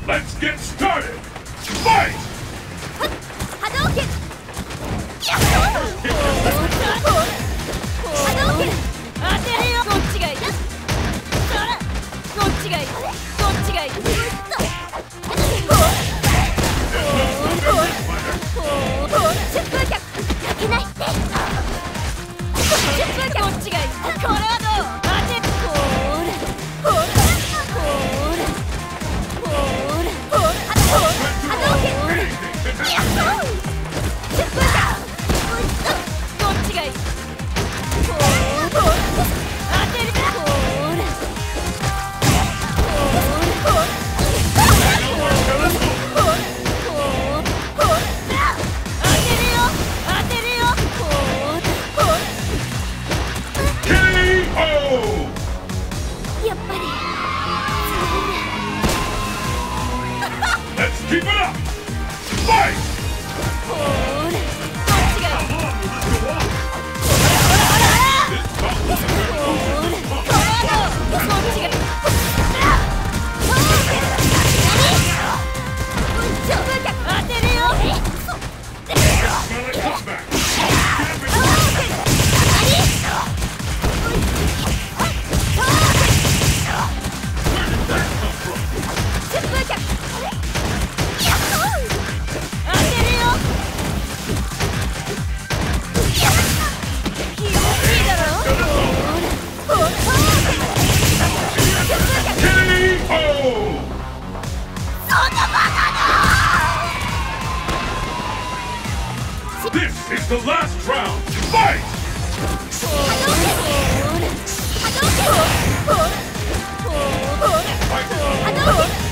Let's get started! Fight! Hadouken! Hadouken! 当てるよ。こっちがいい。こっちがいい。こっちがいい。疾風脚負けないって。疾風脚こっちがいい。これはどう？当てる。ほら波動拳。やっほー。疾風脚こっちがいい。当てる。 Let's keep it up! Fight! ！This is the last round! Fight! Hadouken!